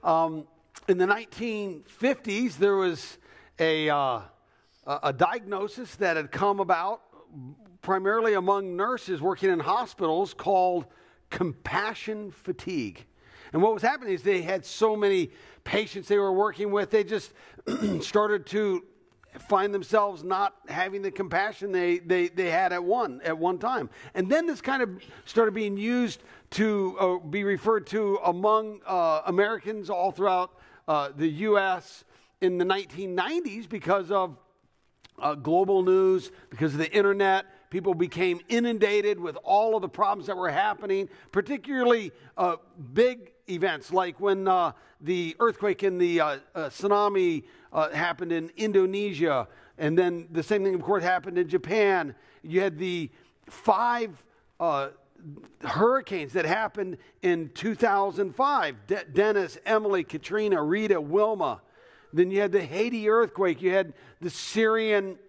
In the 1950s, there was a diagnosis that had come about primarily among nurses working in hospitals called compassion fatigue. And what was happening is they had so many patients they were working with, they just started to find themselves not having the compassion they had at one time. And then this kind of started being used to be referred to among Americans all throughout the U.S. in the 1990s because of global news, because of the internet. People became inundated with all of the problems that were happening, particularly big events like when the earthquake and the tsunami happened in Indonesia, and then the same thing, of course, happened in Japan. You had the 5 hurricanes that happened in 2005, Dennis, Emily, Katrina, Rita, Wilma. Then you had the Haiti earthquake. You had the Syrian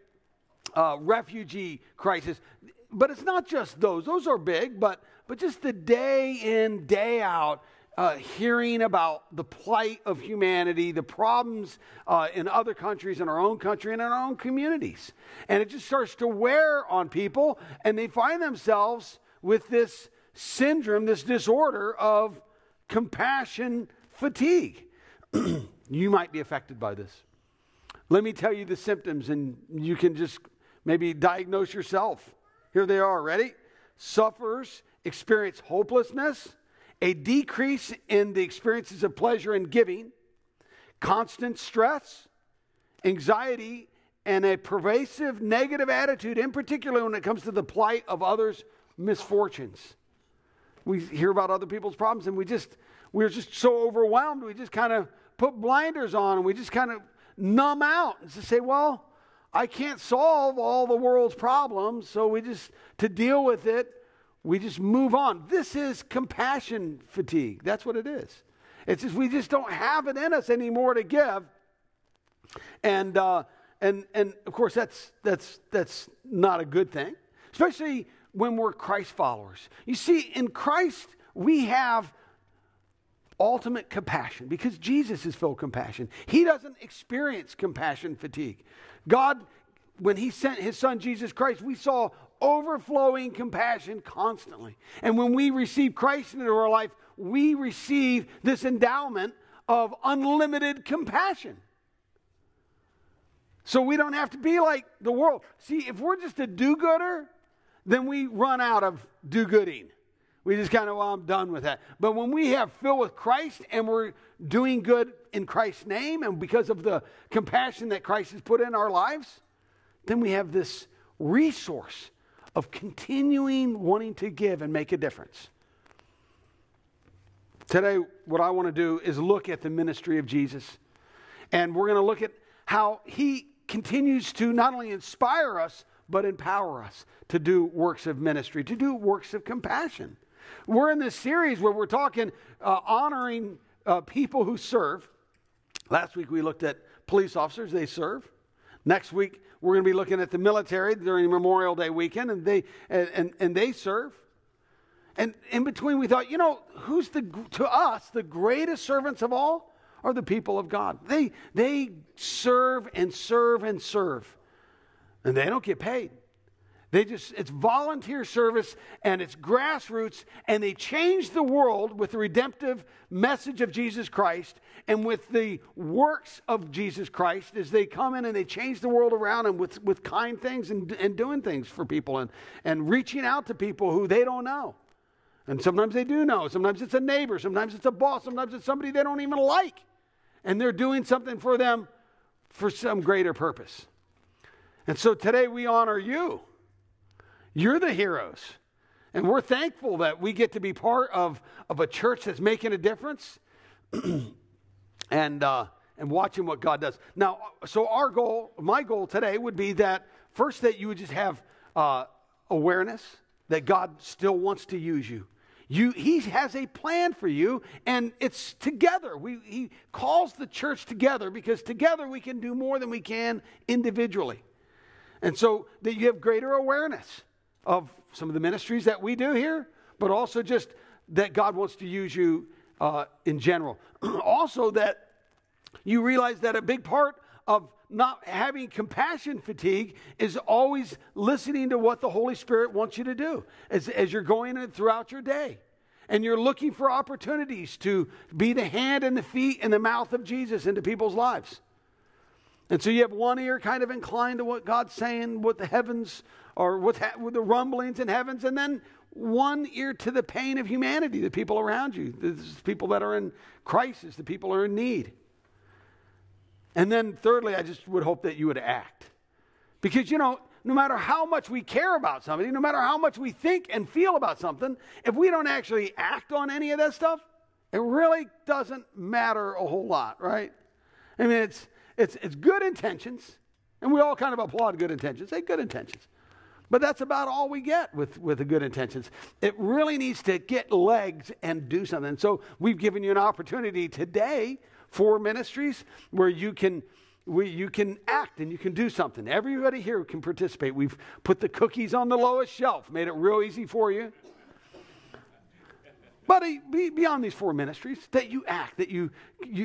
refugee crisis. But it's not just those. Those are big, but just the day in, day out, hearing about the plight of humanity, the problems in other countries, in our own country, and in our own communities. And it just starts to wear on people, and they find themselves with this syndrome, this disorder of compassion fatigue. You might be affected by this. Let me tell you the symptoms, and you can just maybe diagnose yourself. Here they are. Ready? Sufferers experience hopelessness, a decrease in the experiences of pleasure and giving, constant stress, anxiety, and a pervasive negative attitude, in particular when it comes to the plight of others' misfortunes. We hear about other people's problems, and we're just so overwhelmed, we just kind of put blinders on, and we just kind of numb out and just say, well, I can't solve all the world's problems, so to deal with it, we just move on. This is compassion fatigue. That's what it is. It's just we just don't have it in us anymore to give. And of course that's not a good thing, especially when we're Christ followers. You see, in Christ we have ultimate compassion because Jesus is full of compassion. He doesn't experience compassion fatigue. God, when he sent his son Jesus Christ, we saw overflowing compassion constantly. And when we receive Christ into our life, we receive this endowment of unlimited compassion. So we don't have to be like the world. See, if we're just a do-gooder, then we run out of do-gooding. We just kind of, well, I'm done with that. But when we have filled with Christ and we're doing good in Christ's name and because of the compassion that Christ has put in our lives, then we have this resource of continuing wanting to give and make a difference. Today, what I want to do is look at the ministry of Jesus. And we're going to look at how he continues to not only inspire us, but empower us to do works of ministry, to do works of compassion. We're in this series where we're talking, honoring people who serve. Last week we looked at police officers, they serve. Next week we're going to be looking at the military during Memorial Day weekend, and they serve. And in between we thought, who's to us the greatest servants of all are the people of God. They serve and serve and serve, and they don't get paid. It's volunteer service and it's grassroots, and they change the world with the redemptive message of Jesus Christ and with the works of Jesus Christ as they come in and they change the world around them with kind things and doing things for people and reaching out to people who they don't know. And sometimes they do know. Sometimes it's a neighbor. Sometimes it's a boss. Sometimes it's somebody they don't even like. And they're doing something for them for some greater purpose. And so today we honor you. You're the heroes. And we're thankful that we get to be part of a church that's making a difference and watching what God does. Now, so my goal today would be that first that you would just have awareness that God still wants to use you. He has a plan for you, and it's together. He calls the church together because together we can do more than we can individually. And so that you have greater awareness of some of the ministries that we do here, but also just that God wants to use you in general. Also, that you realize that a big part of not having compassion fatigue is always listening to what the Holy Spirit wants you to do as you're going throughout your day. And you're looking for opportunities to be the hand and the feet and the mouth of Jesus into people's lives. And so you have one ear kind of inclined to what God's saying, what the heavens, or with the rumblings in heavens, and then one ear to the pain of humanity, the people around you, the people that are in crisis, the people who are in need. And then thirdly, I just would hope that you would act. Because, no matter how much we care about somebody, no matter how much we think and feel about something, if we don't actually act on any of that stuff, it really doesn't matter a whole lot, right? I mean, it's good intentions, and we all kind of applaud good intentions. Say good intentions. But that's about all we get with the good intentions. It really needs to get legs and do something. So we've given you an opportunity today for ministries where you can act and you can do something. Everybody here can participate. We've put the cookies on the lowest shelf, made it real easy for you. But beyond these 4 ministries, that you act, that you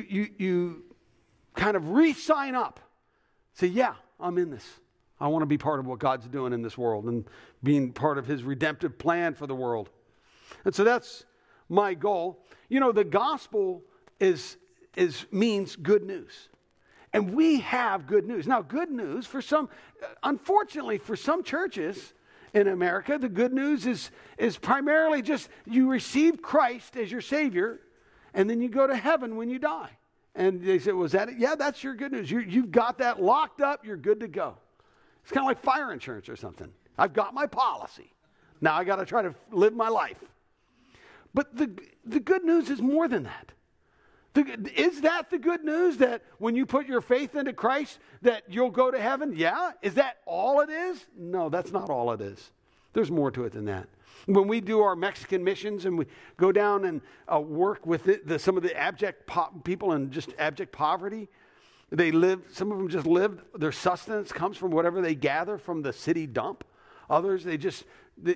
kind of re-sign up. Say, yeah, I'm in this. I want to be part of what God's doing in this world and being part of his redemptive plan for the world. And so that's my goal. The gospel means good news. And we have good news. Now, good news unfortunately for some churches in America, the good news is primarily just you receive Christ as your Savior, and then you go to heaven when you die. And they say, was that it? Yeah, that's your good news. You've got that locked up. You're good to go. It's kind of like fire insurance or something. I've got my policy. Now I got to try to live my life. But the good news is more than that. Is that the good news, that when you put your faith into Christ, that you'll go to heaven? Yeah. Is that all it is? No, that's not all it is. There's more to it than that. When we do our Mexican missions and we go down and work with some of the abject people in just abject poverty, some of them just live, their sustenance comes from whatever they gather from the city dump. Others, they just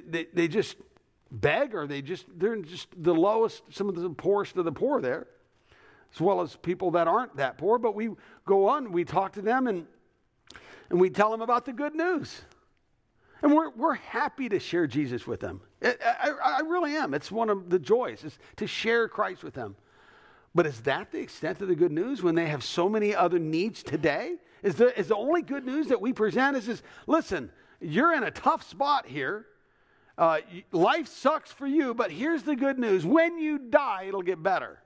beg, or they're just the lowest, some of the poorest of the poor there, as well as people that aren't that poor. But we go on, we talk to them, and we tell them about the good news. And we're happy to share Jesus with them. I really am. It's one of the joys, is to share Christ with them. But is that the extent of the good news when they have so many other needs today? Is the only good news that we present is this: listen, you're in a tough spot here. Life sucks for you, but here's the good news. When you die, it'll get better.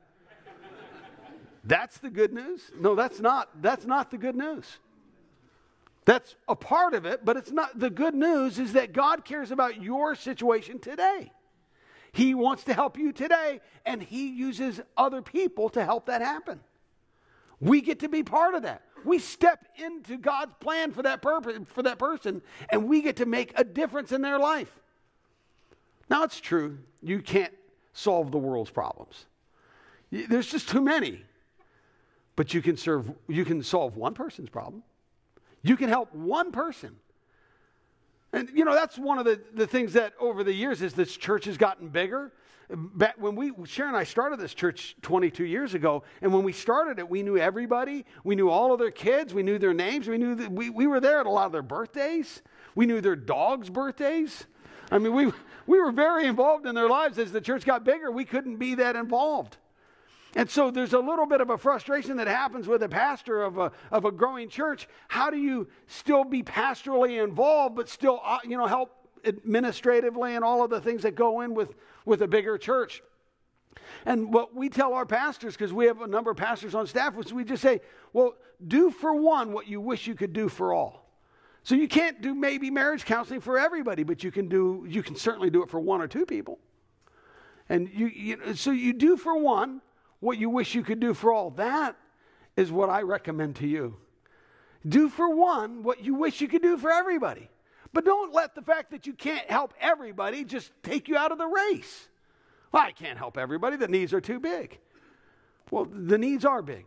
That's the good news? No, that's not the good news. That's a part of it, but it's not. The good news is that God cares about your situation today. He wants to help you today, and he uses other people to help that happen. We get to be part of that. We step into God's plan for that purpose, for that person, and we get to make a difference in their life. Now, it's true, you can't solve the world's problems. There's just too many. But you can solve one person's problem. You can help one person. And, that's one of the things that over the years is this church has gotten bigger. Back when Sharon and I started this church 22 years ago, and when we started it, we knew everybody. We knew all of their kids. We knew their names. We knew that we were there at a lot of their birthdays. We knew their dogs' birthdays. I mean, we were very involved in their lives. As the church got bigger, we couldn't be that involved. And so there's a little bit of a frustration that happens with a pastor of a growing church. How do you still be pastorally involved, but still help administratively and all of the things that go in with a bigger church? And what we tell our pastors, because we have a number of pastors on staff, is we just say, well, do for one what you wish you could do for all. So you can't do maybe marriage counseling for everybody, but you can certainly do it for one or two people. And so you do for one what you wish you could do for all. That is what I recommend to you. Do for one what you wish you could do for everybody. But don't let the fact that you can't help everybody just take you out of the race. Well, I can't help everybody. The needs are too big. Well, the needs are big.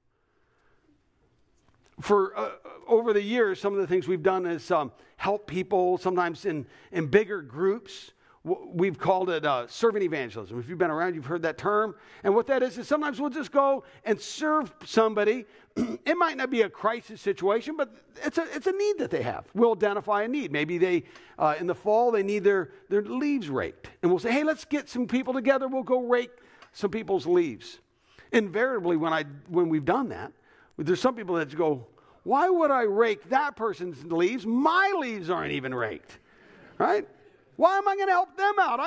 For over the years, some of the things we've done is help people sometimes in bigger groups we've called it servant evangelism. If you've been around, you've heard that term. And what that is sometimes we'll just go and serve somebody. It might not be a crisis situation, but it's a need that they have. We'll identify a need. Maybe they, in the fall, they need their leaves raked. And we'll say, hey, let's get some people together. We'll go rake some people's leaves. Invariably, when we've done that, there's some people that go, why would I rake that person's leaves? My leaves aren't even raked, right? Why am I going to help them out?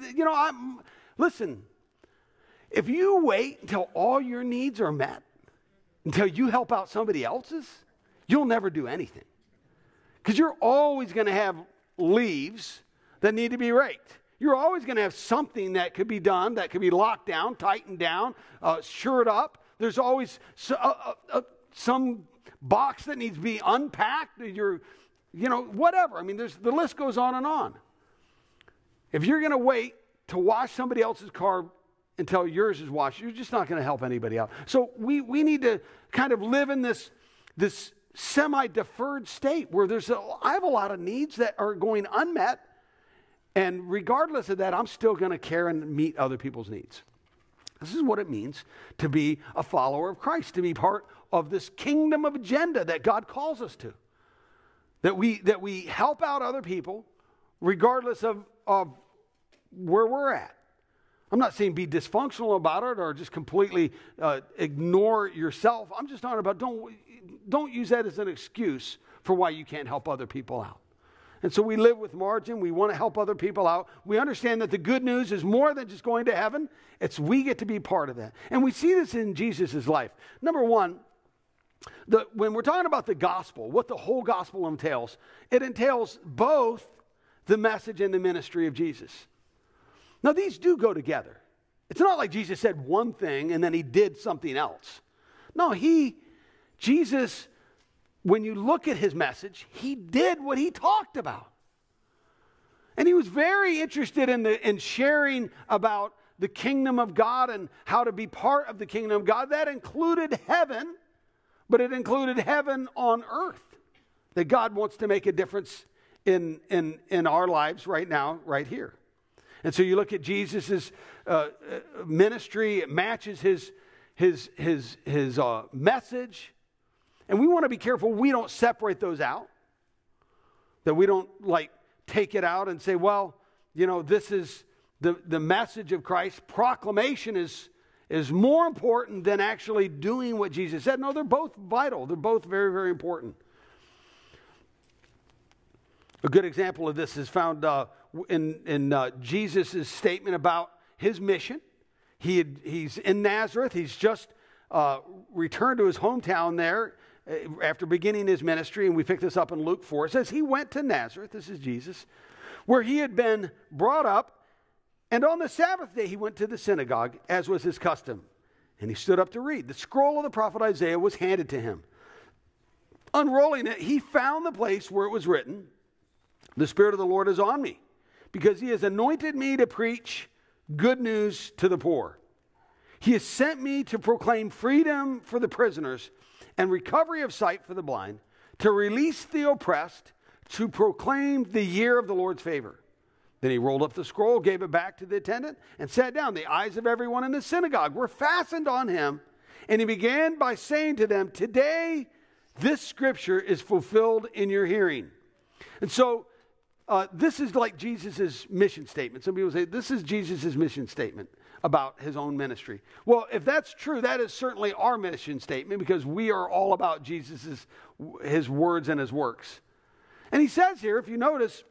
Listen, if you wait until all your needs are met, until you help out somebody else's, you'll never do anything. Because you're always going to have leaves that need to be raked. You're always going to have something that could be done, that could be locked down, tightened down, shored up. There's always some box that needs to be unpacked. Whatever. I mean, the list goes on and on. If you're going to wait to wash somebody else's car until yours is washed, you're just not going to help anybody out. So we need to kind of live in this semi-deferred state where I have a lot of needs that are going unmet, and regardless of that, I'm still going to care and meet other people's needs. This is what it means to be a follower of Christ, to be part of this kingdom of agenda that God calls us to. That we help out other people regardless of where we're at. I'm not saying be dysfunctional about it or just completely ignore yourself. I'm just talking about don't use that as an excuse for why you can't help other people out. And so we live with margin. We want to help other people out. We understand that the good news is more than just going to heaven. We get to be part of that. And we see this in Jesus' life. Number one, when we're talking about the gospel, what the whole gospel entails, it entails both the message and the ministry of Jesus. Now, these do go together. It's not like Jesus said one thing and then he did something else. No, Jesus, when you look at his message, he did what he talked about. And he was very interested in sharing about the kingdom of God and how to be part of the kingdom of God. That included heaven, but it included heaven on earth. That God wants to make a difference in our lives right now, right here. And so you look at Jesus' ministry, it matches his message. And we want to be careful we don't separate those out. That we don't take it out and say, well, this is the message of Christ. Proclamation is more important than actually doing what Jesus said. No, they're both vital. They're both very, very important. A good example of this is found in Jesus' statement about his mission. He's in Nazareth. He's just returned to his hometown there after beginning his ministry, and we pick this up in Luke 4. It says he went to Nazareth, this is Jesus, where he had been brought up, and on the Sabbath day he went to the synagogue, as was his custom, and he stood up to read. The scroll of the prophet Isaiah was handed to him. Unrolling it, he found the place where it was written, "The Spirit of the Lord is on me, because he has anointed me to preach good news to the poor. He has sent me to proclaim freedom for the prisoners and recovery of sight for the blind, to release the oppressed, to proclaim the year of the Lord's favor." Then he rolled up the scroll, gave it back to the attendant, and sat down. The eyes of everyone in the synagogue were fastened on him, and he began by saying to them, "Today this scripture is fulfilled in your hearing." And so this is like Jesus' mission statement. Some people say this is Jesus' mission statement about his own ministry. Well, if that's true, that is certainly our mission statement, because we are all about his words and his works. And he says here, if you notice,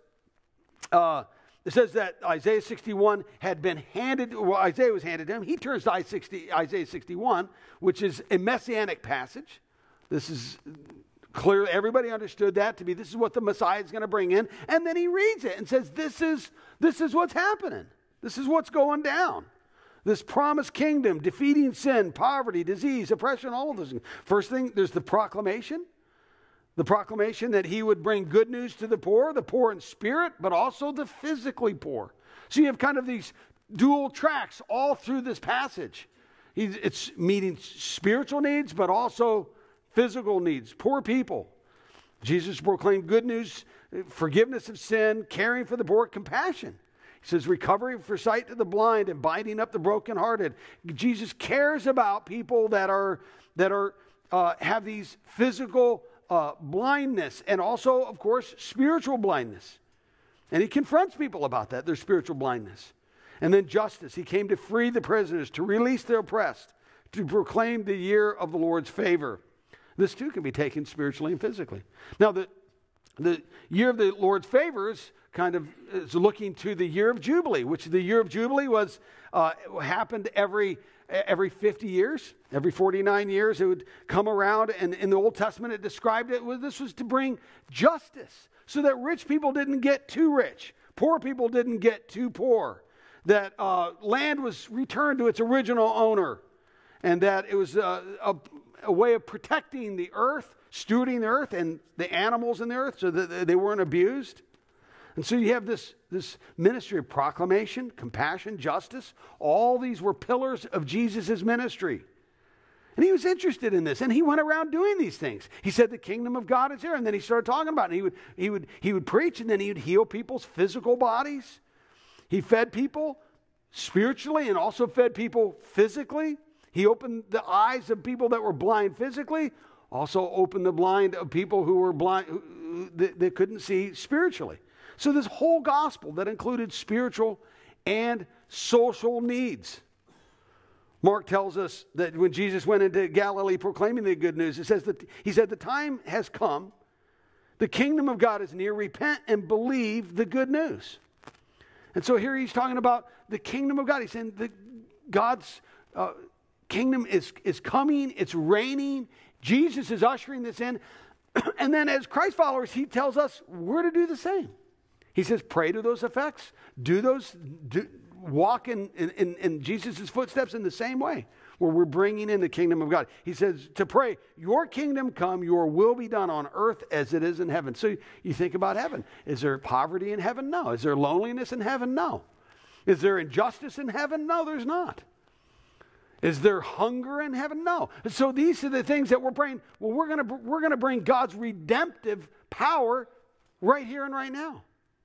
it says that Isaiah 61 had been handed, Isaiah was handed to him. He turns to Isaiah 61, which is a messianic passage. This is clearly, everybody understood that to be, this is what the Messiah is going to bring in. And then he reads it and says, this is what's happening. This is what's going down. This promised kingdom, defeating sin, poverty, disease, oppression, all of those things. First thing, there's the proclamation. The proclamation that he would bring good news to the poor in spirit, but also the physically poor. So you have kind of these dual tracks all through this passage. It's meeting spiritual needs, but also physical needs, poor people. Jesus proclaimed good news, forgiveness of sin, caring for the poor, compassion. He says, recovery for sight to the blind and binding up the brokenhearted. Jesus cares about people that have these physical blindness and also, of course, spiritual blindness. And he confronts people about that, their spiritual blindness. And then justice. He came to free the prisoners, to release the oppressed, to proclaim the year of the Lord's favor. This too can be taken spiritually and physically. Now, the year of the Lord's favor is looking to the year of Jubilee, which the year of Jubilee was happened every 50 years, every 49 years. It would come around, and in the Old Testament it described it. This was to bring justice, so that rich people didn't get too rich, poor people didn't get too poor, that land was returned to its original owner, and that it was a way of protecting the earth, stewarding the earth and the animals in the earth so that they weren't abused. And so you have this ministry of proclamation, compassion, justice. All these were pillars of Jesus' ministry. And he was interested in this, and he went around doing these things. He said the kingdom of God is here, and then he started talking about it. And he would preach, and then he would heal people's physical bodies. He fed people spiritually and also fed people physically. He opened the eyes of people that were blind physically, also opened the blind of people who were blind, that couldn't see spiritually. So this whole gospel that included spiritual and social needs. Mark tells us that when Jesus went into Galilee proclaiming the good news, he said, the time has come. The kingdom of God is near. Repent and believe the good news. And so here he's talking about the kingdom of God. He's saying that God's kingdom is coming. It's reigning. Jesus is ushering this in. And then as Christ followers, he tells us we're to do the same. He says, pray to those effects. Walk in Jesus' footsteps in the same way, where we're bringing in the kingdom of God. He says to pray, your kingdom come, your will be done on earth as it is in heaven. So you think about heaven. Is there poverty in heaven? No. Is there loneliness in heaven? No. Is there injustice in heaven? No, there's not. Is there hunger in heaven? No. So these are the things that we're praying. Well, we're going to bring God's redemptive power right here and right now.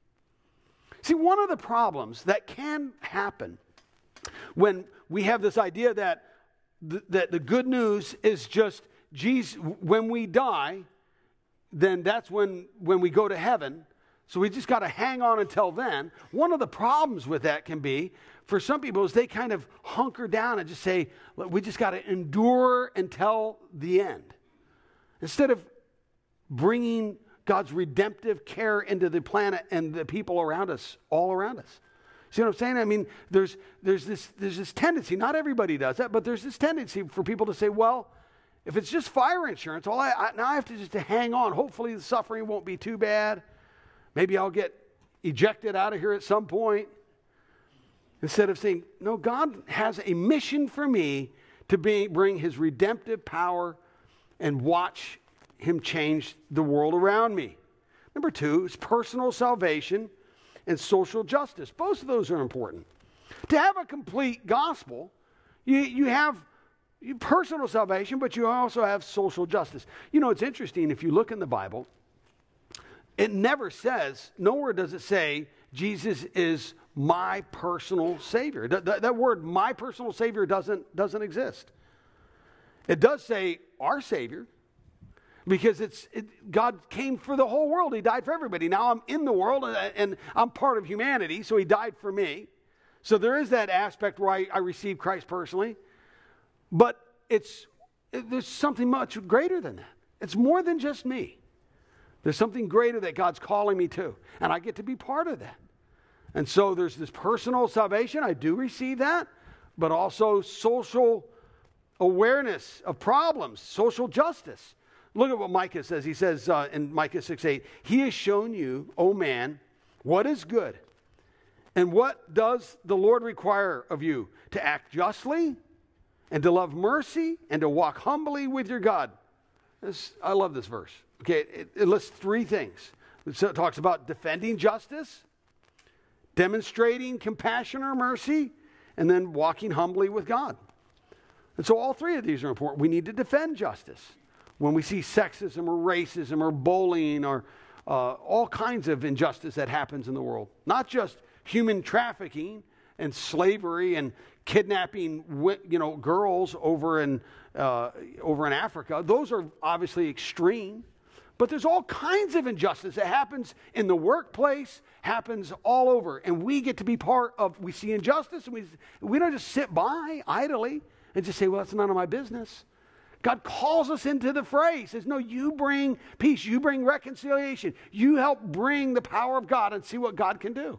See, one of the problems that can happen when we have this idea that the good news is just Jesus, when we die, then that's when we go to heaven. So we just got to hang on until then. One of the problems with that can be, for some people, is they kind of hunker down and just say, we just got to endure until the end. Instead of bringing God's redemptive care into the planet and the people around us, all around us. See what I'm saying? I mean, there's this tendency, not everybody does that, but there's this tendency for people to say, well, if it's just fire insurance, now I have to just hang on. Hopefully the suffering won't be too bad. Maybe I'll get ejected out of here at some point. Instead of saying, no, God has a mission for me to bring his redemptive power and watch him change the world around me. Number 2 is personal salvation and social justice. Both of those are important. To have a complete gospel, you have personal salvation, but you also have social justice. You know, it's interesting, if you look in the Bible, it never says, nowhere does it say, Jesus is my personal Savior. That word, my personal Savior, doesn't exist. It does say our Savior, because God came for the whole world. He died for everybody. Now I'm in the world, and I'm part of humanity, so he died for me. So there is that aspect where I receive Christ personally. But there's something much greater than that. It's more than just me. There's something greater that God's calling me to, and I get to be part of that. And so there's this personal salvation. I do receive that, but also social awareness of problems, social justice. Look at what Micah says. He says in Micah 6:8, he has shown you, O man, what is good. And what does the Lord require of you? To act justly and to love mercy and to walk humbly with your God. I love this verse. Okay, it lists 3 things. So it talks about defending justice, demonstrating compassion or mercy, and then walking humbly with God. And so all 3 of these are important. We need to defend justice. When we see sexism or racism or bullying or all kinds of injustice that happens in the world, not just human trafficking and slavery and kidnapping, girls over in Africa. Those are obviously extreme. But there's all kinds of injustice that happens in the workplace, happens all over. And we get to be part of, we see injustice, and we don't just sit by idly and just say, well, that's none of my business. God calls us into the fray. He says, no, you bring peace. You bring reconciliation. You help bring the power of God and see what God can do.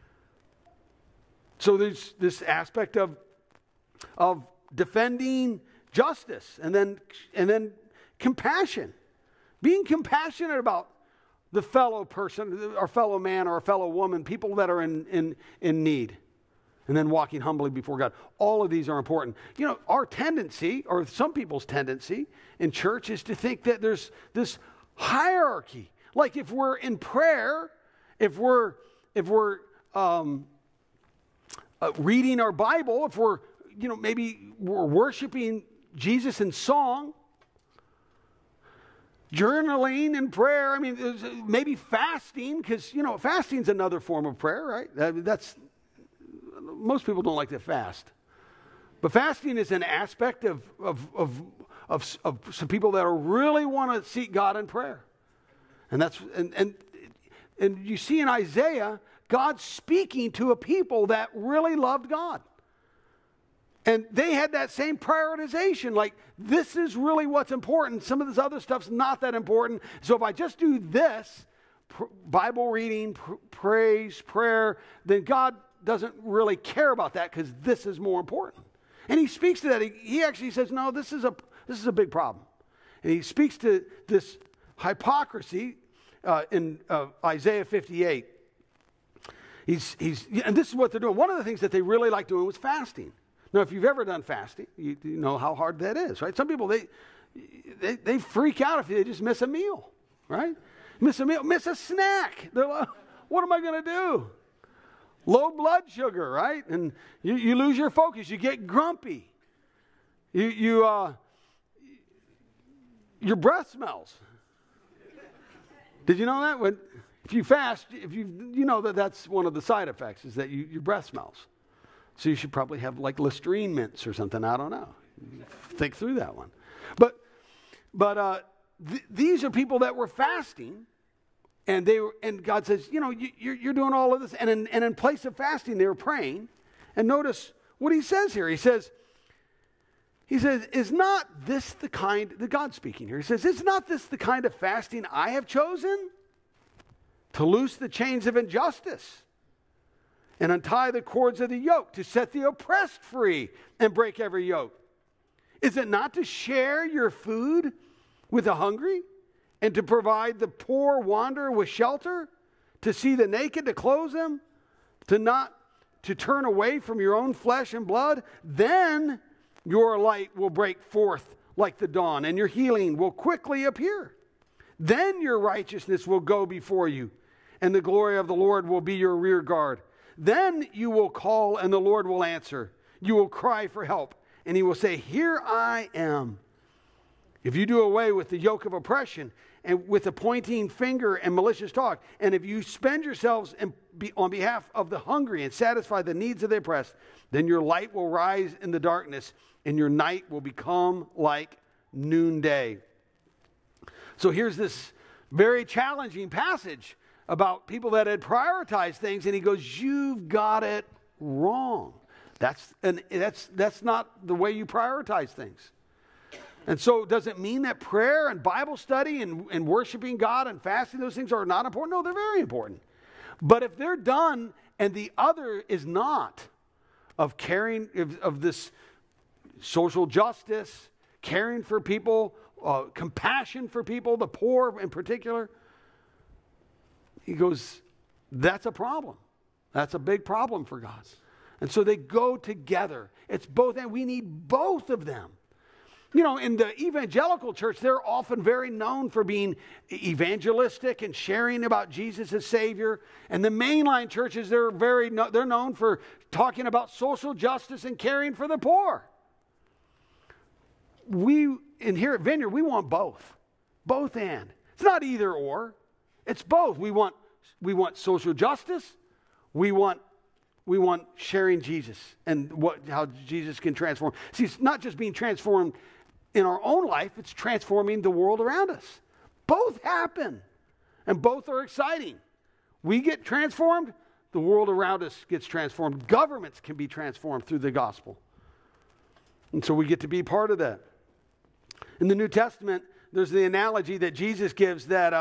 So there's this aspect of defending justice and then compassion. Being compassionate about the fellow person, our fellow man or our fellow woman, people that are in need. And then walking humbly before God. All of these are important. Our tendency, or some people's tendency in church, is to think that there's this hierarchy. Like if we're in prayer, if we're reading our Bible, if we're, maybe we're worshiping Jesus in song, journaling and prayer, maybe fasting, because, fasting's another form of prayer, right? Most people don't like to fast. But fasting is an aspect of some people that really want to seek God in prayer. And you see in Isaiah, God speaking to a people that really loved God. And they had that same prioritization, like this is really what's important. Some of this other stuff's not that important. So if I just do this, Bible reading, praise, prayer, then God doesn't really care about that because this is more important. And he speaks to that. He actually says, no, this is a big problem. And he speaks to this hypocrisy in Isaiah 58. And this is what they're doing. One of the things that they really like doing was fasting. Now, if you've ever done fasting, you know how hard that is, right? Some people, they freak out if they just miss a meal, right? Miss a meal, miss a snack. They're like, what am I going to do? Low blood sugar, right? And you lose your focus. You get grumpy. Your breath smells. Did you know that? If you fast, you know that's one of the side effects is that your breath smells. So you should probably have like Listerine mints or something. I don't know. Think through that one. But these are people that were fasting, and God says, you're doing all of this, and in place of fasting, they were praying. And notice what he says here. He says, is not this the kind, the God speaking here, he says, is not this the kind of fasting I have chosen? To loose the chains of injustice and untie the cords of the yoke, to set the oppressed free and break every yoke. Is it not to share your food with the hungry and to provide the poor wanderer with shelter, to see the naked, to clothe them, to turn away from your own flesh and blood? Then your light will break forth like the dawn, and your healing will quickly appear. Then your righteousness will go before you, and the glory of the Lord will be your rear guard. Then you will call, and the Lord will answer. You will cry for help, and he will say, here I am. If you do away with the yoke of oppression and with the pointing finger and malicious talk, and if you spend yourselves on behalf of the hungry and satisfy the needs of the oppressed, then your light will rise in the darkness, and your night will become like noonday. So here's this very challenging passage about people that had prioritized things, and he goes, you've got it wrong. That's not the way you prioritize things. And so does it mean that prayer and Bible study and worshiping God and fasting, those things are not important? No, they're very important. But if they're done and the other is not, of caring, of this social justice, caring for people, compassion for people, the poor in particular, he goes, that's a problem. That's a big problem for God. And so they go together. It's both, and we need both of them. In the evangelical church, they're often very known for being evangelistic and sharing about Jesus as Savior. And the mainline churches, they're known for talking about social justice and caring for the poor. Here at Vineyard, we want both. Both and. It's not either or. It's both. We want social justice. We want sharing Jesus and how Jesus can transform. See, it's not just being transformed in our own life, it's transforming the world around us. Both happen, and both are exciting. We get transformed, the world around us gets transformed. Governments can be transformed through the gospel. And so we get to be part of that. In the New Testament, there's the analogy that Jesus gives that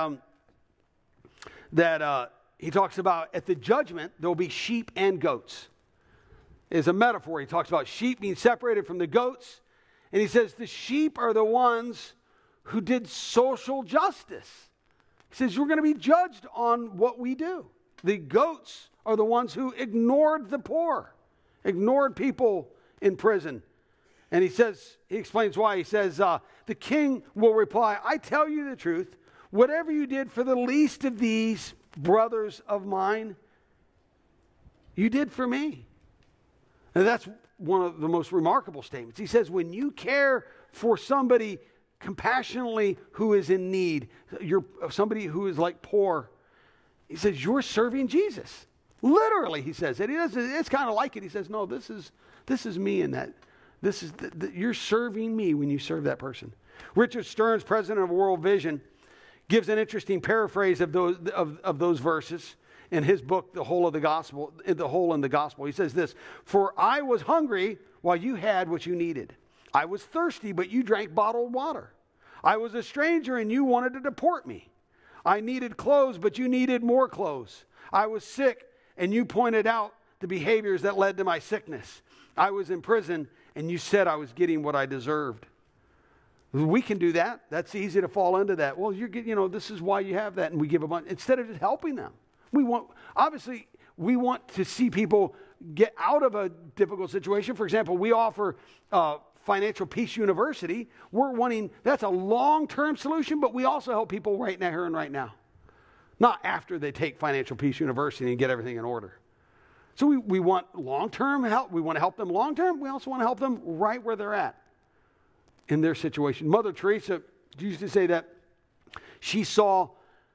he talks about at the judgment, there will be sheep and goats. It's a metaphor. He talks about sheep being separated from the goats. And he says the sheep are the ones who did social justice. He says we're going to be judged on what we do. The goats are the ones who ignored the poor, ignored people in prison. And he explains why. He says, the king will reply, I tell you the truth, whatever you did for the least of these brothers of mine, you did for me. And that's one of the most remarkable statements. He says, when you care for somebody compassionately who is in need, somebody who is like poor, he says, you're serving Jesus. Literally, he says it. It's kind of like it. He says, no, this is me in that. This is you're serving me when you serve that person. Richard Stearns, president of World Vision, gives an interesting paraphrase of those verses in his book, The Whole in the Gospel. He says this, for I was hungry while you had what you needed. I was thirsty, but you drank bottled water. I was a stranger and you wanted to deport me. I needed clothes, but you needed more clothes. I was sick and you pointed out the behaviors that led to my sickness. I was in prison and you said I was getting what I deserved. We can do that. That's easy to fall into that. Well, this is why you have that. And we give a bunch, instead of just helping them. We want to see people get out of a difficult situation. For example, we offer Financial Peace University. That's a long-term solution, but we also help people right now, here and right now. Not after they take Financial Peace University and get everything in order. So we want long-term help. We want to help them long-term. We also want to help them right where they're at in their situation. Mother Teresa used to say that she saw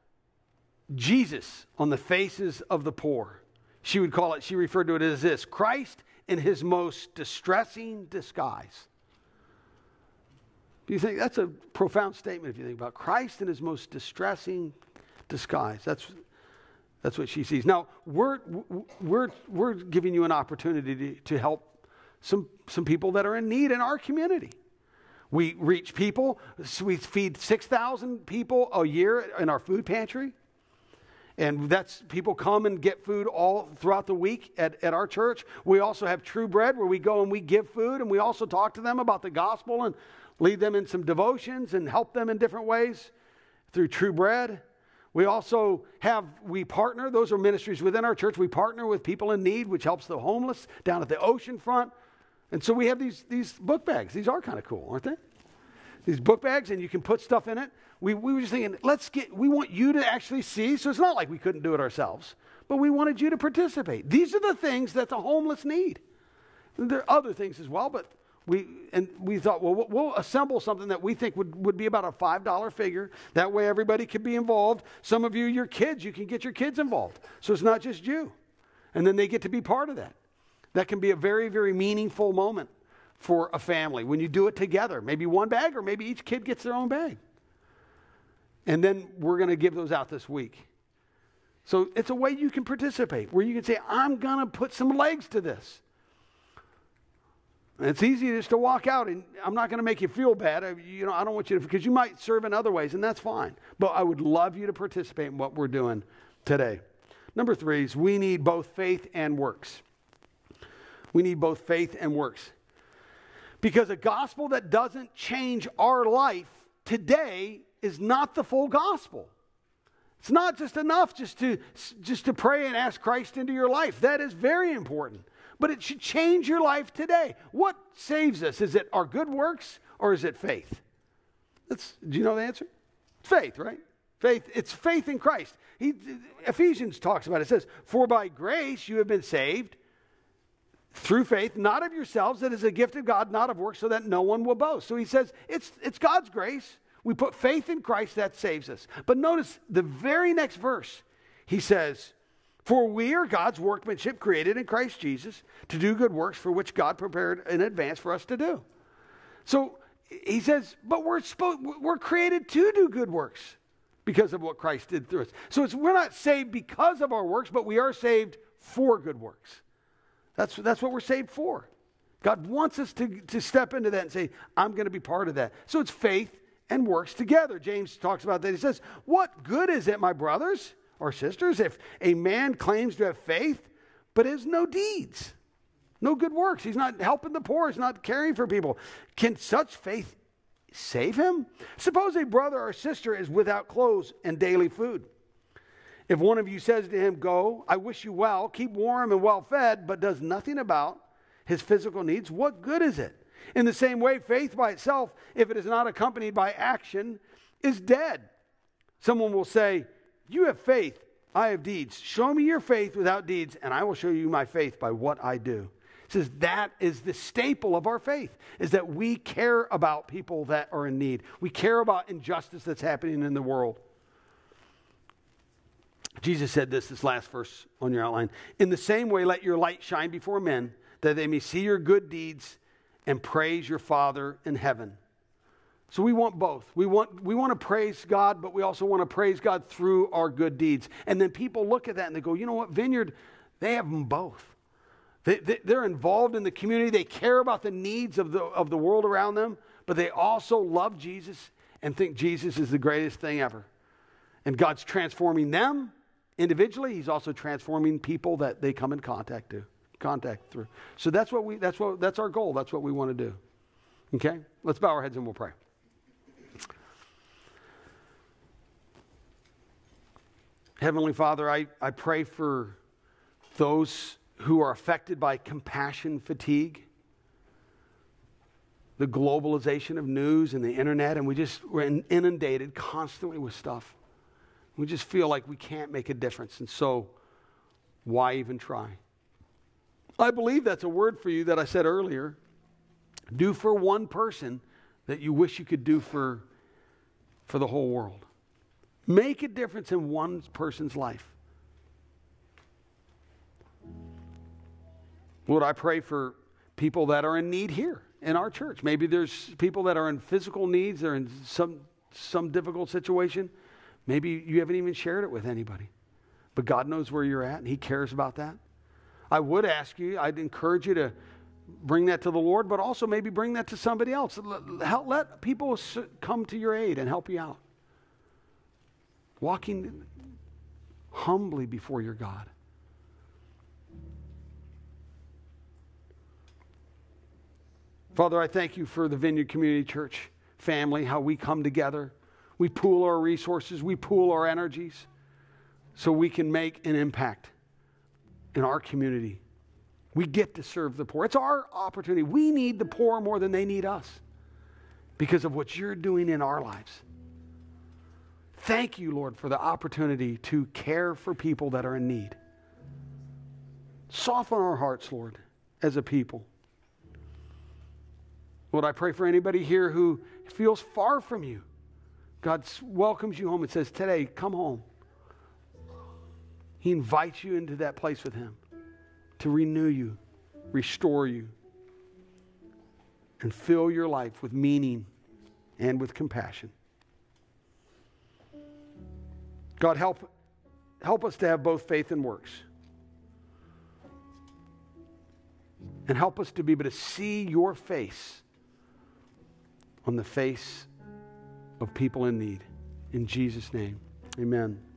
Jesus on the faces of the poor. She referred to it as this, Christ in his most distressing disguise. Do you think that's a profound statement if you think about Christ in his most distressing disguise? That's what she sees. Now, we're giving you an opportunity to help some people that are in need in our community. We reach people. We feed 6,000 people a year in our food pantry. And that's people come and get food all throughout the week at our church. We also have True Bread where we go and we give food. And we also talk to them about the gospel and lead them in some devotions and help them in different ways through True Bread. We also partner. Those are ministries within our church. We partner with people in need, which helps the homeless down at the ocean front. And so we have these book bags. These are kind of cool, aren't they? These book bags, and you can put stuff in it. We were just thinking, we want you to actually see. So it's not like we couldn't do it ourselves, but we wanted you to participate. These are the things that the homeless need. There are other things as well, but we thought, well, we'll assemble something that we think would be about a $5 figure. That way everybody could be involved. Some of you, your kids, you can get your kids involved. So it's not just you. And then they get to be part of that. That can be a very, very meaningful moment for a family when you do it together. Maybe one bag, or maybe each kid gets their own bag. And then we're going to give those out this week. So it's a way you can participate, where you can say, I'm going to put some legs to this. And it's easy just to walk out, and I'm not going to make you feel bad. I don't want you to, because you might serve in other ways, and that's fine. But I would love you to participate in what we're doing today. Number 3 is we need both faith and works. We need both faith and works. Because a gospel that doesn't change our life today is not the full gospel. It's not just enough just to pray and ask Christ into your life. That is very important. But it should change your life today. What saves us? Is it our good works, or is it faith? Do you know the answer? It's faith, right? Faith. It's faith in Christ. Ephesians talks about it. It says, for by grace you have been saved through faith, not of yourselves. That is a gift of God, not of works, so that no one will boast. So he says it's God's grace. We put faith in Christ, that saves us. But notice the very next verse. He says, For we are God's workmanship created in Christ Jesus to do good works for which God prepared in advance for us to do. So he says, but we're created to do good works because of what Christ did through us. So we're not saved because of our works, but we are saved for good works. That's what we're saved for. God wants us to step into that and say, I'm going to be part of that. So it's faith and works together. James talks about that. He says, what good is it, my brothers or sisters, if a man claims to have faith but has no deeds? No good works. He's not helping the poor. He's not caring for people. Can such faith save him? Suppose a brother or sister is without clothes and daily food. If one of you says to him, go, I wish you well, keep warm and well fed, but does nothing about his physical needs, what good is it? In the same way, faith by itself, if it is not accompanied by action, is dead. Someone will say, you have faith, I have deeds. Show me your faith without deeds, and I will show you my faith by what I do. It says that is the staple of our faith, is that we care about people that are in need. We care about injustice that's happening in the world. Jesus said this last verse on your outline. In the same way, let your light shine before men, that they may see your good deeds and praise your Father in heaven. So we want both. We want to praise God, but we also want to praise God through our good deeds. And then people look at that and they go, you know what, Vineyard, they have them both. They're involved in the community. They care about the needs of the world around them, but they also love Jesus and think Jesus is the greatest thing ever. And God's transforming them individually. He's also transforming people that they come in contact through. So that's our goal. That's what we want to do. Okay? Let's bow our heads and we'll pray. Heavenly Father, I pray for those who are affected by compassion fatigue, the globalization of news and the internet, and we're inundated constantly with stuff. We just feel like we can't make a difference, and so why even try? I believe that's a word for you that I said earlier. Do for one person that you wish you could do for the whole world. Make a difference in one person's life. Lord, I pray for people that are in need here in our church. Maybe there's people that are in physical needs, they're in some difficult situation. Maybe you haven't even shared it with anybody. But God knows where you're at, and He cares about that. I would ask you, I'd encourage you to bring that to the Lord, but also maybe bring that to somebody else. Let people come to your aid and help you out. Walking humbly before your God. Father, I thank you for the Vineyard Community Church family, how we come together. We pool our resources, we pool our energies so we can make an impact in our community. We get to serve the poor. It's our opportunity. We need the poor more than they need us because of what you're doing in our lives. Thank you, Lord, for the opportunity to care for people that are in need. Soften our hearts, Lord, as a people. Lord, I pray for anybody here who feels far from you. God welcomes you home and says, today, come home. He invites you into that place with Him to renew you, restore you, and fill your life with meaning and with compassion. God, help us to have both faith and works. And help us to be able to see your face on the face of people in need. In Jesus' name, amen.